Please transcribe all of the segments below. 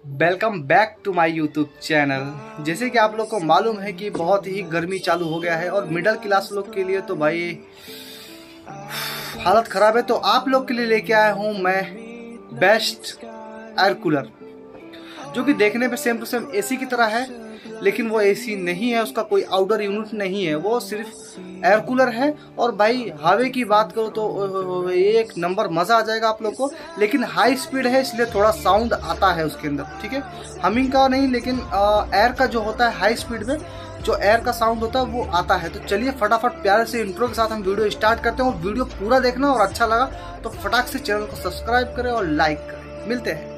Welcome back to my YouTube channel. जैसे कि आप लोग को मालूम है कि बहुत ही गर्मी चालू हो गया है और मिडिल क्लास लोग के लिए तो भाई हालत ख़राब है। तो आप लोग के लिए लेके आया हूँ मैं बेस्ट एयर कूलर, जो कि देखने में सेम टू सेम एसी की तरह है, लेकिन वो एसी नहीं है, उसका कोई आउटडोर यूनिट नहीं है, वो सिर्फ एयर कूलर है। और भाई हवा की बात करो तो एक नंबर मज़ा आ जाएगा आप लोग को। लेकिन हाई स्पीड है इसलिए थोड़ा साउंड आता है उसके अंदर, ठीक है, हमिंग का नहीं, लेकिन एयर का जो होता है हाई स्पीड में जो एयर का साउंड होता है वो आता है। तो चलिए फटाफट प्यारे से इंट्रो के साथ हम वीडियो स्टार्ट करते हैं। और वीडियो पूरा देखना और अच्छा लगा तो फटाक से चैनल को सब्सक्राइब करें और लाइक करें। मिलते हैं।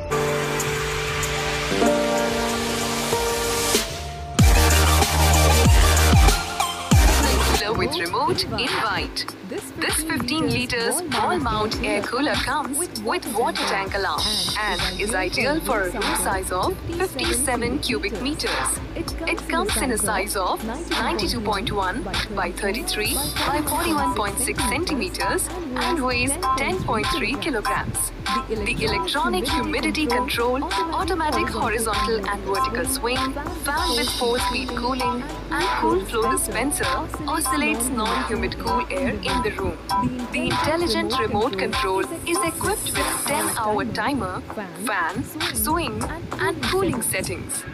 With remote invite. This 15 liters wall mount air cooler comes with water tank alarm and is ideal for a room size of 57 cubic meters. It comes in a size of 92.1 by 33 by 41.6 centimeters and weighs 10.3 kilograms. The electronic humidity control, automatic horizontal and vertical swing, fan with 4-speed cooling and cool flow dispenser oscillates non-humid cool air in the room. The intelligent remote control is equipped with 10-hour timer, fan, swing and cooling settings.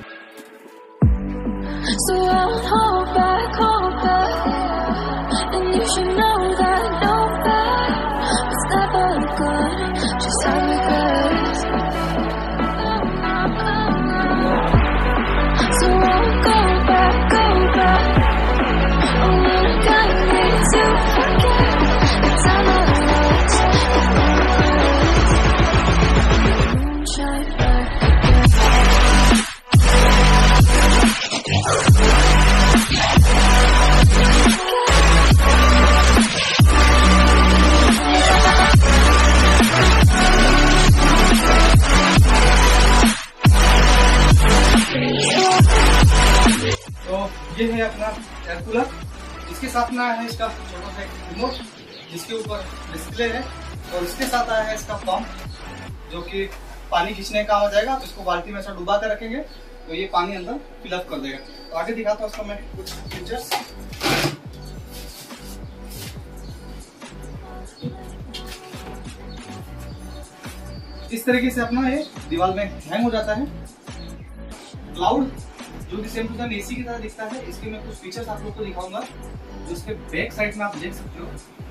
So hold back, and you should know that no bad was never good, just how it goes. So I'll go back, oh, when I got me to forget the time I lost, moonshine back again. ये है अपना air cooler. इसके साथ में आया है इसका छोटा सा रिमोट जिसके ऊपर डिस्प्ले है, और इसके साथ आया है इसका पंप जो कि पानी खींचने का काम आ जाएगा। तो इसको बाल्टी में ऐसा डुबा कर रखेंगे तो ये पानी अंदर फिलअप कर देगा। तो आगे दिखाता हूँ इसका मैं कुछ फीचर्स। इस तरीके से अपना ये दीवार में हैंग हो जाता है। क्लाउड जो कि सेम टू सेम एसी की तरह दिखता है। इसके मैं कुछ फीचर्स आप लोग को दिखाऊंगा जो इसके बैक साइड में आप देख सकते हो।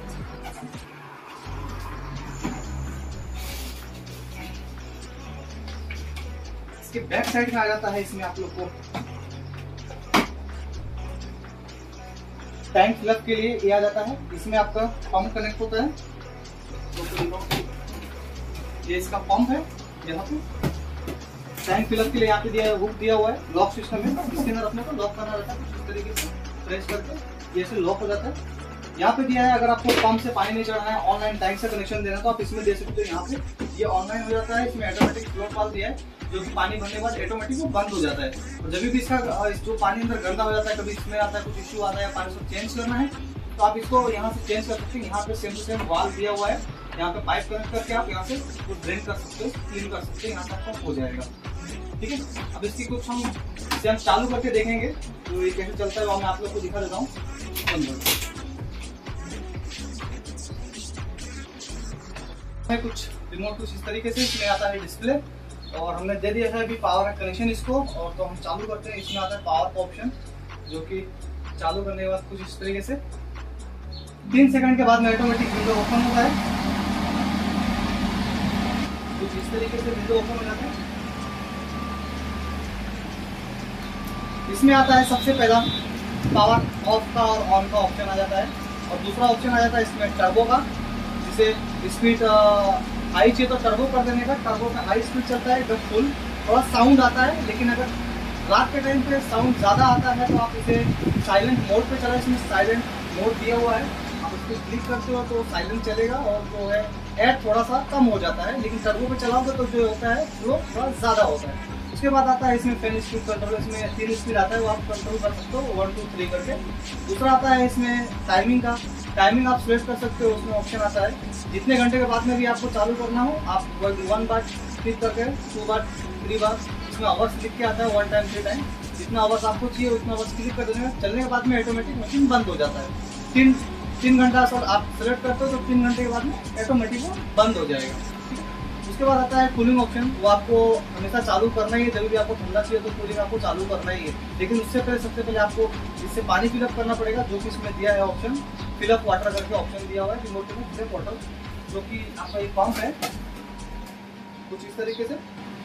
इसके बैक साइड में आ जाता है, इसमें आप लोग को टैंक फिलअप के लिए ये आ जाता है। इसमें आपका पंप कनेक्ट होता है। तो ये इसका पंप है, यहाँ पे टैंक फिलअप के लिए यहाँ पे दिया हुक दिया हुआ है। लॉक सिस्टम है, इसके अंदर अपने को लॉक करना रहता है। इस तरीके से प्रेस करके ये ऐसे लॉक हो जाता है। यहाँ पे दिया है अगर आपको पंप से पानी नहीं चढ़ाना है, ऑनलाइन टैंक से कनेक्शन देना तो आप इसमें दे सकते हो। यहाँ पे ये ऑनलाइन हो जाता है। इसमें ऑटोमेटिक फ्लोट वाल्व दिया है जो कि पानी भरने के बाद ऑटोमेटिक वो बंद हो जाता है। और जब भी इसका जो पानी अंदर गंदा हो जाता है, कभी इसमें आता है कुछ इश्यू आता है, पानी को चेंज करना है तो आप इसको यहाँ से चेंज कर सकते हैं। यहाँ पे सेम टू सेम वाल्व दिया हुआ है, यहाँ पे पाइप कनेक्ट करके आप यहाँ से ड्रेन कर सकते हो, क्लीन कर सकते हैं, यहाँ तक पंप हो जाएगा। ठीक है, अब इसकी कुछ हम इसे हम चालू करके देखेंगे तो ये कैसे चलता है वो मैं आप लोग को दिखा देता हूँ। कुछ रिमोट कुछ इस तरीके से इसमें आता है डिस्प्ले, और हमने दे दिया है अभी पावर कनेक्शन इसको। और तो हम चालू करते हैं। इसमें आता है पावर का ऑप्शन जो कि चालू करने के बाद कुछ इस तरीके से 3 सेकंड के बाद में ऑटोमेटिक विंडो ओपन होता है। कुछ इस तरीके से विंडो ओपन हो जाता है। इसमें आता है सबसे पहला पावर ऑफ का और ऑन का ऑप्शन आ जाता है, और दूसरा ऑप्शन आ जाता है इसमें टर्बो का, जिसे स्पीड हाई चाहिए तो टर्बो कर देने का। टर्बो का हाई स्पीड चलता है जब फुल थोड़ा साउंड आता है, लेकिन अगर रात के टाइम पे साउंड ज़्यादा आता है तो आप इसे साइलेंट मोड पे चला। इसमें साइलेंट मोड दिया हुआ है, आप उसको क्लिक करते हो तो साइलेंट चलेगा और जो है एयर थोड़ा सा कम हो जाता है। लेकिन टर्बो पे चलाओगे तो जो होता है फ्लो थोड़ा ज़्यादा होता है। उसके बाद आता है इसमें फैन स्पीड कंट्रोल। इसमें 3 स्पीड आता है, वो आप कंट्रोल कर सकते हो 1 2 3 करके। दूसरा आता है इसमें टाइमिंग का। टाइमिंग आप सिलेक्ट कर सकते हो, उसमें ऑप्शन आता है जितने घंटे के बाद में भी आपको चालू करना हो आप 1 बार क्लिक करके 2 बार 3 बार इसमें आवर्स लिख के आता है 1 टाइम 3 टाइम। जितना आवर्स आपको चाहिए उतना आवर्स क्लिक कर देने में चलने के बाद में ऑटोमेटिक मशीन बंद हो जाता है। 3 घंटा सर आप सेलेक्ट करते हो तो 3 घंटे के बाद में ऑटोमेटिक वो बंद हो जाएगा। उसके बाद आता है कूलिंग ऑप्शन। वो आपको हमेशा चालू करना ही है, जब भी आपको ठंडा चाहिए तो कूलिंग आपको चालू करना ही है। लेकिन उससे पहले सबसे पहले आपको इससे पानी फिलअप करना पड़ेगा, जो कि इसमें दिया है ऑप्शन फिलअप वाटर करके ऑप्शन दिया हुआ है रिमोट में फिलअप वाटर, जो कि आपका एक पंप है कुछ इस तरीके से।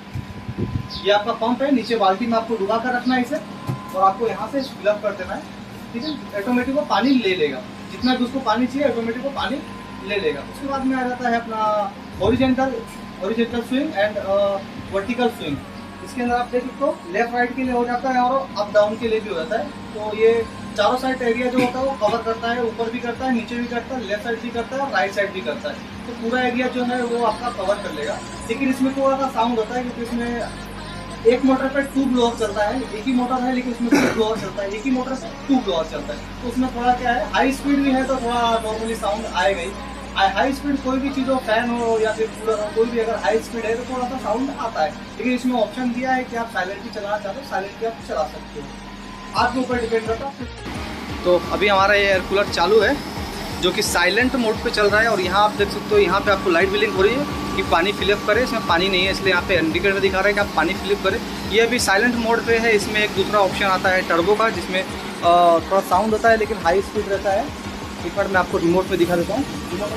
ये आपका पंप है, नीचे बाल्टी में आपको डुबा कर रखना है इसे और आपको यहाँ से फिलअप कर देना है, ठीक है। ऑटोमेटिक वो पानी ले लेगा, जितना भी उसको पानी चाहिए ऑटोमेटिक वो पानी ले लेगा। उसके बाद में आ जाता है अपना horizontal swing and vertical swing. इसके अंदर आप देख सकते हो लेफ्ट राइट के लिए हो जाता है और अप डाउन के लिए भी हो जाता है। तो ये चारों साइड एरिया जो होता है वो कवर करता है, ऊपर भी करता है, नीचे भी करता है, लेफ्ट साइड भी करता है और राइट साइड भी करता है। तो पूरा एरिया जो है वो आपका कवर कर लेगा। लेकिन इसमें थोड़ा सा साउंड होता है, क्योंकि इसमें एक मोटर पे 2 ब्लोअर चलता है, एक ही मोटर है लेकिन उसमें 2 ब्लोअर चलता है, एक ही मोटर पे 2 ब्लोअर चलता है। तो उसमें थोड़ा क्या है, हाई स्पीड भी है तो थोड़ा नॉर्मली साउंड आएगा ही। हाई स्पीड कोई भी चीज़ हो, फैन हो या फिर कूलर हो, कोई भी अगर हाई स्पीड है तो थोड़ा सा साउंड आता है। लेकिन इसमें ऑप्शन दिया है कि आप साइलेंटली चलाना चाहते हो, साइलेंटली आप चला सकते हो, आपके ऊपर डिपेंड करता है। तो अभी हमारा ये एयर कूलर चालू है जो कि साइलेंट मोड पे चल रहा है। और यहाँ आप देख सकते हो, यहाँ पे आपको लाइट ब्लिंक हो रही है कि पानी फिलअप करे। इसमें पानी नहीं है इसलिए यहाँ पे इंडिकेटर दिखा रहा है कि आप पानी फिलअप करें। ये अभी साइलेंट मोड पे है। इसमें एक दूसरा ऑप्शन आता है टर्बो का, जिसमें थोड़ा साउंड होता है लेकिन हाई स्पीड रहता है। एक बार मैं आपको रिमोट में दिखा देता हूँ।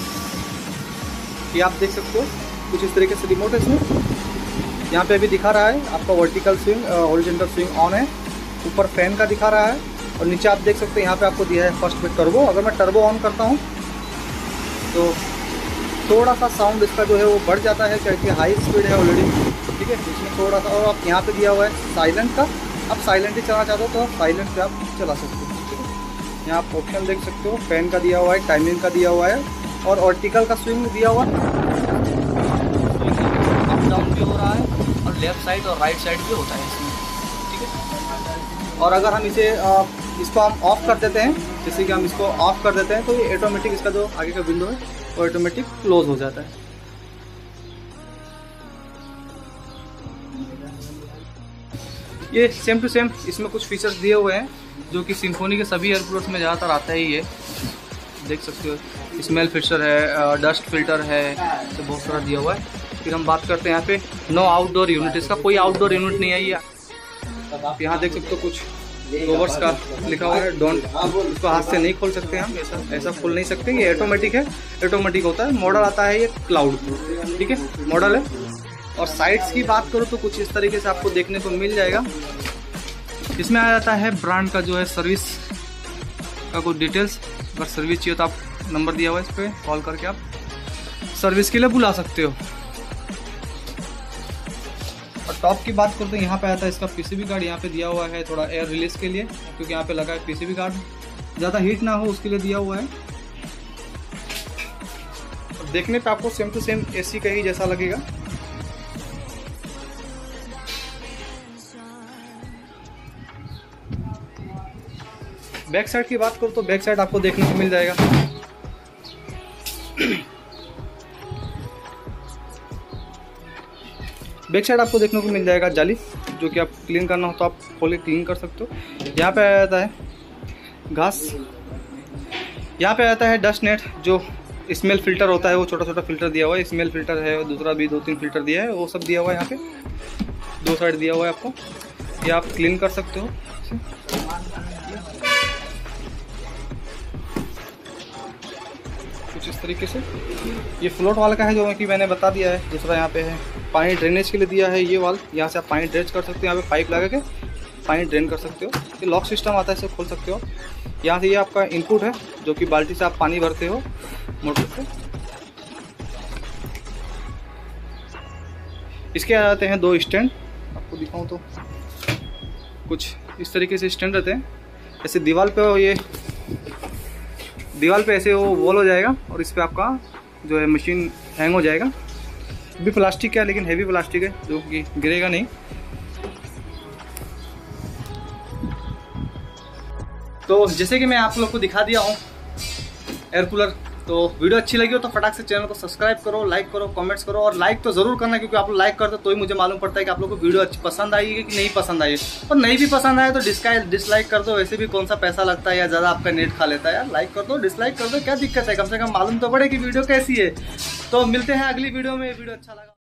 ये आप देख सकते हो कुछ इस तरीके से रिमोट है इसमें। यहाँ पे अभी दिखा रहा है आपका vertical swing, horizontal swing on है, ऊपर फैन का दिखा रहा है और नीचे आप देख सकते हैं यहाँ पे आपको दिया है फर्स्ट में टर्बो। अगर मैं टर्बो ऑन करता हूँ तो थोड़ा सा साउंड इसका जो है वो बढ़ जाता है, क्योंकि हाई स्पीड है ऑलरेडी, ठीक है। इसमें थोड़ा सा, और आप यहाँ पे दिया हुआ है साइलेंट का, आप साइलेंटली चलाना चाहते हो तो आप साइलेंट पे आप चला सकते हो, ठीक है। यहाँ आप ऑप्शन देख सकते हो, फैन का दिया हुआ है, टाइमिंग का दिया हुआ है और वर्टिकल का स्विंग दिया हुआ है। अप डाउन भी हो रहा है और लेफ्ट साइड और राइट साइड भी होता है इसमें, ठीक है। और अगर हम इसको हम ऑफ कर देते हैं, जैसे कि हम इसको ऑफ कर देते हैं तो ये ऑटोमेटिक इसका जो आगे का विंडो है वो ऑटोमेटिक क्लोज हो जाता है। ये सेम टू सेम इसमें कुछ फीचर्स दिए हुए हैं जो कि सिम्फोनी के सभी एयर कूलर्स में ज़्यादातर आता ही है। देख सकते हो स्मेल फिल्टर है, डस्ट फिल्टर है, तो बहुत सारा दिया हुआ है। फिर हम बात करते हैं यहाँ पे नो आउटडोर यूनिट। इसका कोई आउटडोर यूनिट नहीं है। ये आप यहाँ देख सकते हो कुछ कवर्स का लिखा हुआ है, डोंट, इसको हाथ से नहीं खोल सकते हम, ऐसा खोल नहीं सकते। ये ऑटोमेटिक है, ऑटोमेटिक होता है। मॉडल आता है ये क्लाउड, ठीक है, मॉडल है। और साइड्स की बात करो तो कुछ इस तरीके से आपको देखने को मिल जाएगा। इसमें आ जाता है ब्रांड का जो है सर्विस का कुछ डिटेल्स। अगर सर्विस चाहिए तो आप नंबर दिया हुआ है, इस पर कॉल करके आप सर्विस के लिए बुला सकते हो। और टॉप की बात करते हैं, यहाँ पे आता है इसका पीसीबी कार्ड, यहाँ पे दिया हुआ है थोड़ा एयर रिलीज के लिए, क्योंकि यहाँ पे लगा है पीसीबी कार्ड, ज़्यादा हीट ना हो उसके लिए दिया हुआ है। और देखने पे आपको सेम टू सेम एसी का ही जैसा लगेगा। बैक साइड की बात करो तो बैक साइड आपको देखने को मिल जाएगा। बैक साइड आपको देखने को मिल जाएगा जाली, जो कि आप क्लीन करना हो तो आप खोल के क्लीन कर सकते हो। यहाँ पे आ जाता है घास, यहाँ पे आता है डस्ट नेट, जो स्मेल फिल्टर होता है, वो छोटा छोटा फिल्टर दिया हुआ है। स्मेल फिल्टर है, दूसरा भी 2-3 फिल्टर दिया है, वो सब दिया हुआ है। यहाँ पे 2 साइड दिया हुआ है आपको, ये आप क्लीन कर सकते हो। कुछ इस तरीके से ये फ्लोट वाल का है, जो कि मैंने बता दिया है। दूसरा यहाँ पे है पानी ड्रेनेज के लिए दिया है ये वाल, यहाँ से आप पानी ड्रेनेज कर सकते हो। यहाँ पे पाइप लगा के पानी ड्रेन कर सकते हो। ये लॉक सिस्टम आता है, इसे खोल सकते हो। यहाँ से ये आपका इनपुट है, जो कि बाल्टी से आप पानी भरते हो मोटर से। इसके आ जाते हैं 2 स्टैंड, आपको दिखाऊं तो कुछ इस तरीके से स्टैंड रहते हैं। ऐसे दीवार पे ऐसे वो वॉल हो जाएगा और इस पे आपका जो है मशीन हैंग हो जाएगा। भी प्लास्टिक का है, लेकिन हैवी प्लास्टिक है, जो कि गिरेगा नहीं। तो जैसे कि मैं आप लोग को दिखा दिया हूँ एयर कूलर, तो वीडियो अच्छी लगी हो तो फटाक से चैनल को सब्सक्राइब करो, लाइक करो, कमेंट्स करो, और लाइक तो जरूर करना, क्योंकि आप लोग लाइक करते हो तो ही मुझे मालूम पड़ता है कि आप लोगों को वीडियो अच्छी पसंद आई है कि नहीं पसंद आई है। और नहीं भी पसंद आए तो डिसलाइक कर दो, वैसे भी कौन सा पैसा लगता है या ज़्यादा आपका नेट खा लेता है यार। लाइक कर दो, डिसलाइक कर दो, क्या दिक्कत है, कम से कम मालूम तो पड़े कि वीडियो कैसी है। तो मिलते हैं अगली वीडियो में। वीडियो अच्छा लगा